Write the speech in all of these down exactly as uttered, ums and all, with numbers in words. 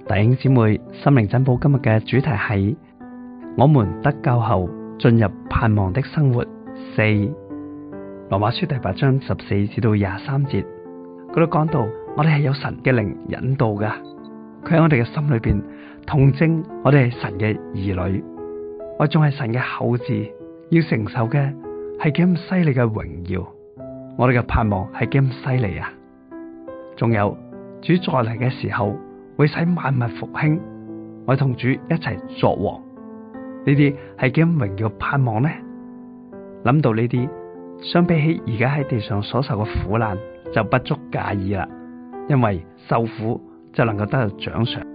弟兄姊妹，心靈珍寶今日嘅主題係我們得救後進入盼望的生活四。羅馬書第八章十四至到廿三節，嗰度講到我哋係有神嘅靈引導噶，佢喺我哋嘅心裏邊同證我哋係神嘅兒女，我仲係神嘅後嗣，要承受嘅係幾咁犀利嘅榮耀，我哋嘅盼望係幾咁犀利啊！仲有主再嚟嘅時候，會使萬物復興，我同主一齊作王，呢啲係幾咁榮耀盼望呢？諗到呢啲，相比起而家喺地上所受嘅苦難，就不足介意啦，因為受苦就能夠得到獎賞。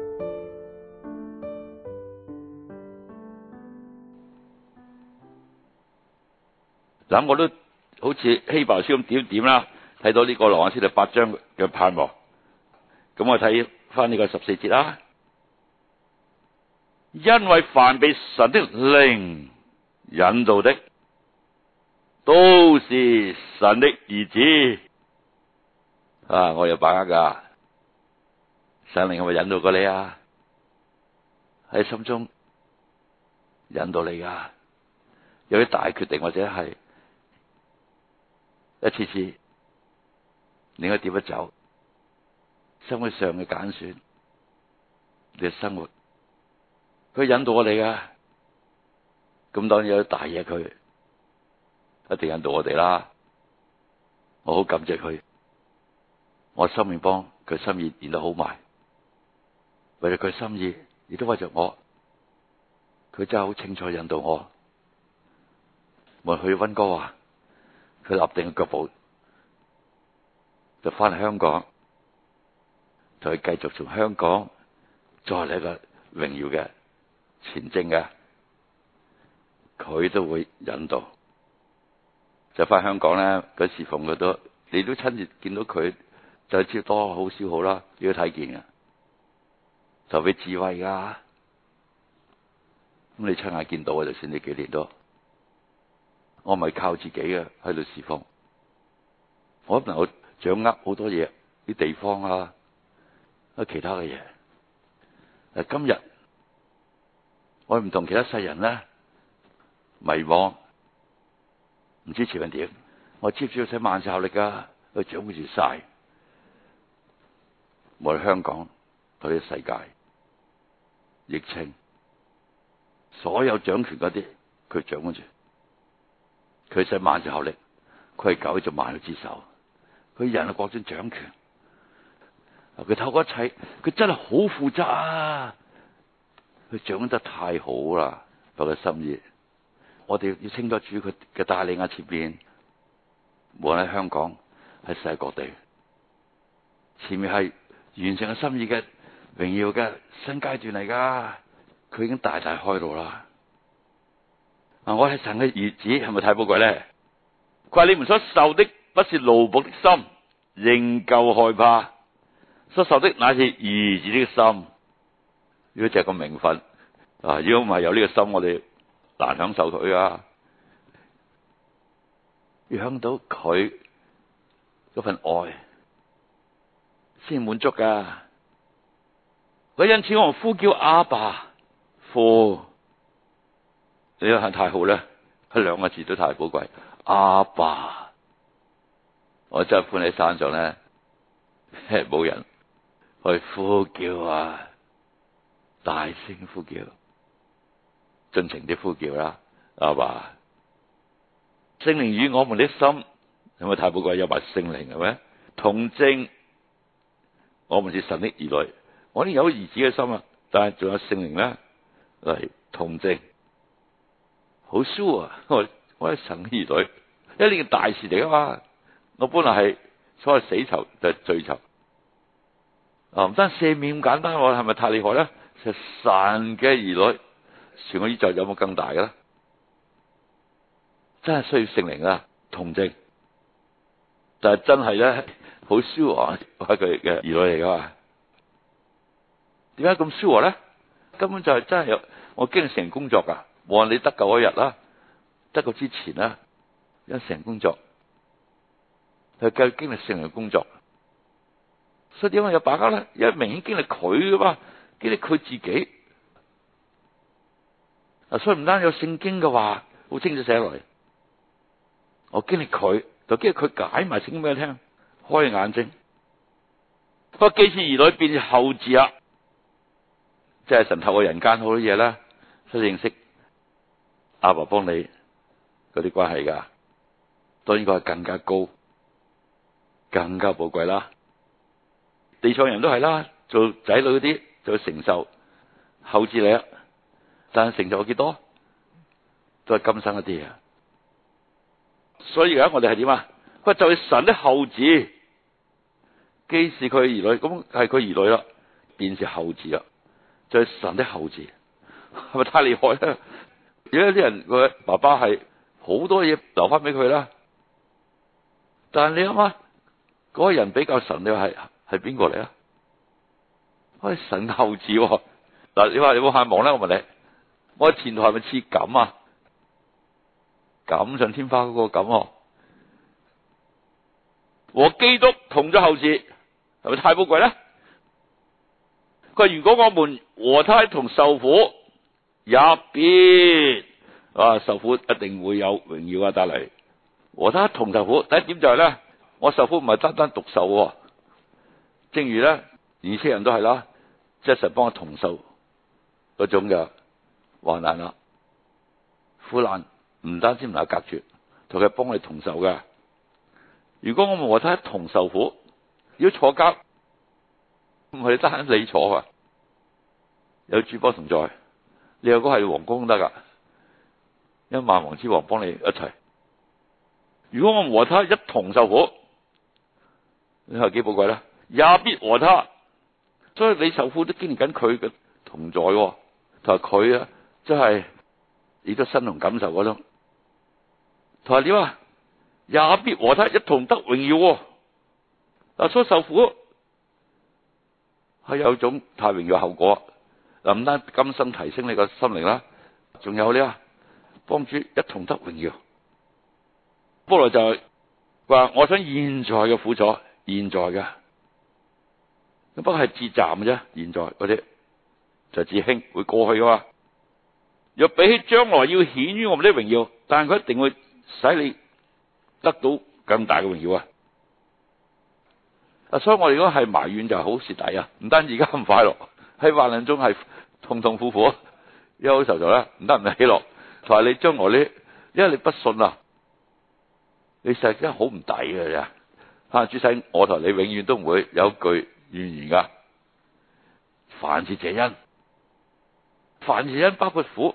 嗱，我都好似希伯來書咁點點啦，睇到呢個羅馬書第八章嘅盼望。咁我睇翻呢個十四節啦，因為凡被神的靈引導的，都是神的兒子。啊，我有把握噶，神靈係咪引導過你啊？喺心中引導你噶，有啲大決定或者係一次次你應該點樣走？生活上嘅揀選，你嘅生活，佢引導我哋噶，咁當然有大嘢，佢一定引導我哋啦。我好感謝佢，我心面幫佢心意連得好埋，為咗佢心意，亦都為着我，佢真係好清楚引導我。我去溫哥華，佢立定嘅腳步，就翻嚟香港。再繼續從香港再嚟一個榮耀嘅前征嘅，佢都會引導。就翻香港咧，嗰侍奉佢都，你都親自見到佢，就知多好少好啦，你都睇見嘅，就俾智慧噶。咁你親眼見到啊，就算呢幾年都，我唔係靠自己嘅喺度侍奉，我能夠掌握好多嘢，啲地方啊。其他嘅嘢，誒，今日我唔同其他世人咧迷惘，唔知前面點，我知主要使萬效力噶，去掌握住晒，無論香港對啲世界疫情，所有掌權嗰啲，佢掌握住，佢使萬效力，佢係搞做萬有之首，佢人嘅國中掌權。佢透過一切，佢真係好負責啊！佢掌得太好啦，佢嘅心意，我哋要清楚主佢嘅帶領啊！前邊無論喺香港，喺世界各地，前面係完成嘅心意嘅榮耀嘅新階段嚟噶，佢已經大大開路啦！啊，我係神嘅兒子，係咪太寶貴咧？佢話你們所受的不是奴僕的心，仍舊害怕。所受的乃是兒子的心，如果就係個名分啊！如果唔係有呢個心，我哋難享受佢啊！要享到佢嗰份愛，先滿足噶。佢因此我呼叫阿爸父，你睇太好咧，佢兩個字都太寶貴。阿爸，我真係歡喺山上咧，冇人。去呼叫啊，大聲呼叫，盡情啲呼叫啦，阿爸。聖靈與我們的心，係咪太寶貴？有埋聖靈係咪？同證我們是神的兒女，我哋有兒子嘅心啊，但係仲有聖靈咧嚟同證，好 sure 啊！我我係神的兒女，因為呢件大事嚟啊嘛。我本來係所謂死囚就係罪囚。啊！唔單赦免咁簡單，我係咪太厲害咧？其實神嘅兒女，全個宇宙有冇更大嘅咧？真係需要聖靈啊，同證。但係真係咧，好 sure 係佢嘅兒女嚟噶嘛？點解咁 sure 咧？根本就係真係有我經歷聖靈工作噶。無論你得救嗰日啦，得救之前啦，因聖靈工作，佢繼續經歷聖靈嘅工作。 所以點解有把握咧？因為明顯經歷佢噶嘛，經歷佢自己。啊，所以唔單有聖經嘅話，好清楚寫落嚟。我經歷佢，就經歷佢解埋聖經俾我聽，開眼睛。不過既是兒女，便是後嗣啊，即係神透過人間好多嘢啦，所以認識阿爸幫你嗰啲關係噶，當然個係更加高、更加寶貴啦。地上人都係啦，做仔女嗰啲就承受後嗣嚟啊，但係成就有幾多？都係今生一啲啊。所以而家我哋係點啊？佢就係神的後嗣，既是佢兒女，咁係佢兒女啦，便是後嗣啦，就係神的後嗣，係咪太厲害咧？而家啲人個爸爸係好多嘢留翻俾佢啦，但係你諗下，嗰個人比較神，你話係係邊個嚟啊？係神後嗣嗱，你話你有冇盼望咧？我問你，我前途係咪似咁啊？錦上添花嗰個錦，和基督同咗後嗣，係咪太寶貴咧？佢話如果我們和他一同受苦，也必啊受苦一定會有榮耀啊帶嚟。和他一同受苦，第一點就係咧，我受苦唔係單單獨受，正如咧以色列人都係啦，即係神幫我同受嗰種嘅患難啦、苦難。唔單止唔係隔絕，同佢幫你同受嘅。如果我們和他一同受苦，如果坐監，唔係單你坐啊，有主幫同在，你有個係王宮得噶，因為萬王之王幫你一齊。如果我們和他一同受苦，你係幾寶貴咧？也必和他，所以你受苦都經歷緊佢嘅同在，同埋佢啊，即係你都身同感受嗰種。同埋點啊？也必和他一同得榮耀。嗱，所以受苦係有種太榮耀後果。嗱，唔單今生提升你個心靈啦，仲有呢，幫主一同得榮耀。保羅就係話：我想現在嘅苦楚，現在嘅，不過係至暫嘅啫。現在嗰啲就至輕，會過去噶嘛。若比起將來要顯於我們的榮耀，但係佢一定會使你得到更大嘅榮耀啊！啊，所以我哋如果係埋怨就係好蝕底啊！唔單止而家咁快樂，喺患難中係痛痛苦苦，憂愁就咧唔得唔喜樂，同埋你將來呢，因為你不信啊，你實真係好唔抵嘅啫！啊，主使我同你永遠都唔會有一句怨言噶，凡事謝恩，凡事恩包括苦。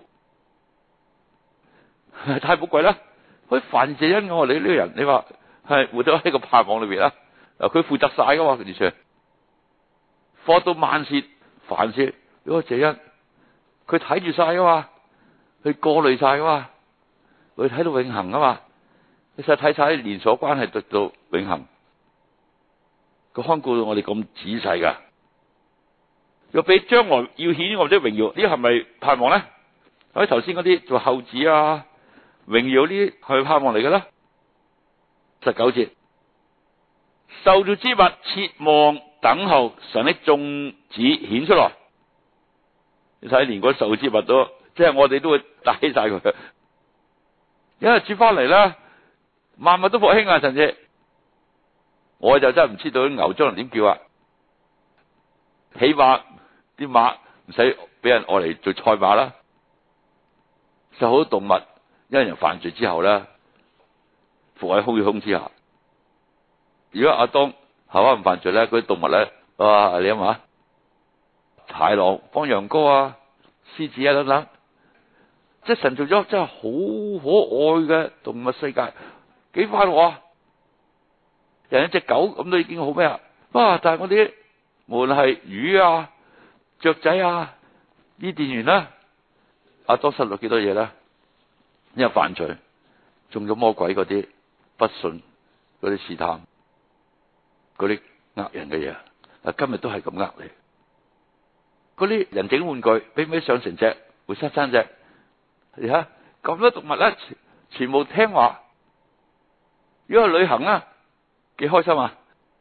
太寶貴啦！佢凡事恩我哋呢個人，你話係活咗喺個盼望裏邊啦。嗱，佢負責晒噶嘛，完全放到萬事凡事嗰個謝恩，佢睇住晒噶嘛，佢過濾晒噶嘛，佢睇到永恆噶嘛。你實睇晒啲連鎖關係到到永恆，佢看顧到我哋咁仔細噶。若比將來要顯我哋啲榮耀，呢係咪盼望咧？喺頭先嗰啲做後嗣啊。榮耀呢啲係盼望嚟嘅啦。十九節，受造之物切望等候神的眾子顯出來。你睇連嗰受造之物都，即係我哋都會帶晒佢。因為主翻嚟啦，萬物都復興啊！甚至我就真係唔知道啲牛將來點叫啊。起碼啲馬唔使俾人愛嚟做賽馬啦。就好多動物。因為人犯罪之後咧，伏喺空與空之下。如果阿當夏娃唔犯罪咧，嗰啲動物咧，哇！你諗下，豺狼、放羊羔啊、獅子啊等等，即係神做咗真係好可愛嘅動物世界，幾快樂啊！人一隻狗咁都已經好咩啊？哇！但係我哋無論係魚啊、雀仔啊、伊甸園啦，阿當失落幾多嘢咧？因為犯罪，中咗魔鬼嗰啲不信、嗰啲試探、嗰啲呃人嘅嘢，啊今日都係咁呃你。嗰啲人整玩具，俾唔俾上成隻活生生隻？你睇咁多動物咧，全部聽話。如果去旅行啊，幾開心啊！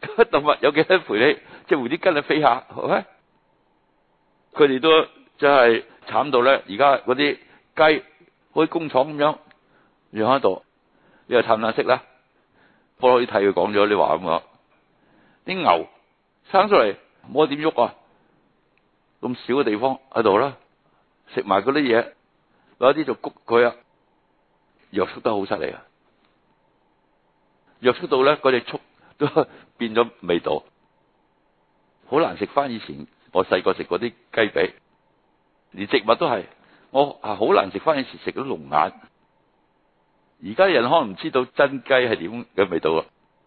動物有幾多陪你，即係蝴蝶跟你飛下，係咪？佢哋都真係慘到咧，而家嗰啲雞好似工廠咁樣養喺度，呢個探眼識啦。波羅啲睇佢講咗啲話咁講，啲牛生出嚟冇得點喐啊，咁少嘅地方喺度啦，食埋嗰啲嘢，有啲就谷佢啊，約束得好犀利啊，約束到咧嗰隻畜都變咗味道，好難食翻以前我細個食嗰啲雞髀，連植物都係，我係好難食翻以前食嗰啲龍眼。而家人可能唔知道真雞係點嘅味道啊！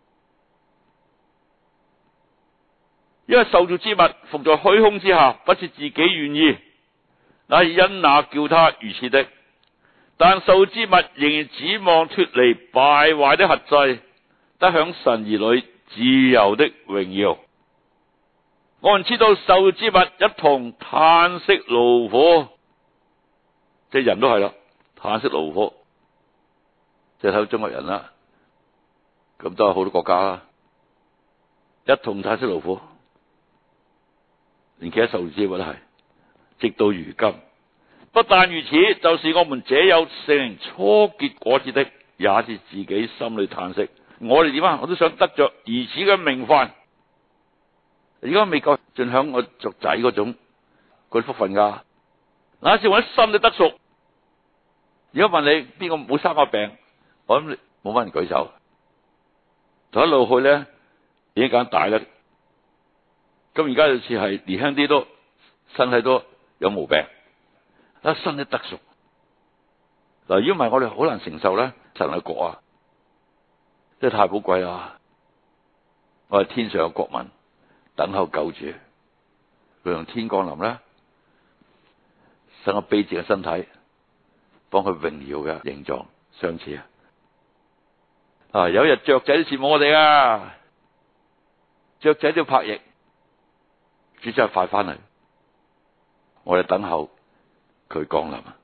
因為受造之物伏在虛空之下，不是自己願意，乃是因那叫他如此的。但受造之物仍然指望脫離敗壞的轄制，得享神兒女自由的榮耀。我們知道受造之物一同嘆息勞苦，即係人都係啦，嘆息勞苦。即係睇中國人啦，咁都係好多國家啦，一同嘆息勞苦，連其他受造之物都係，直到如今。不但如此，就是我們這有聖靈初結果子的，也是自己心裏嘆息。我哋點啊？我都想得着兒子嘅名分，而家未夠盡享我作仔嗰種嗰啲福分噶。那是我一心裏得贖。如果問你邊個冇生過病？我諗冇乜人舉手，就一路去咧，年紀更大啦。咁而家有次係年輕啲都身體都有毛病，一身都得贖。嗱，如果唔係我哋好難承受咧，神嘅國啊，真係太寶貴啦！我係天上嘅國民，等候救主，佢用天降臨咧，使我卑賤嘅身體，幫佢榮耀嘅形狀相似啊！啊！有一日雀仔都羨慕我哋啊，雀仔都要拍翼，主真係快翻嚟，我哋等候佢降臨啊！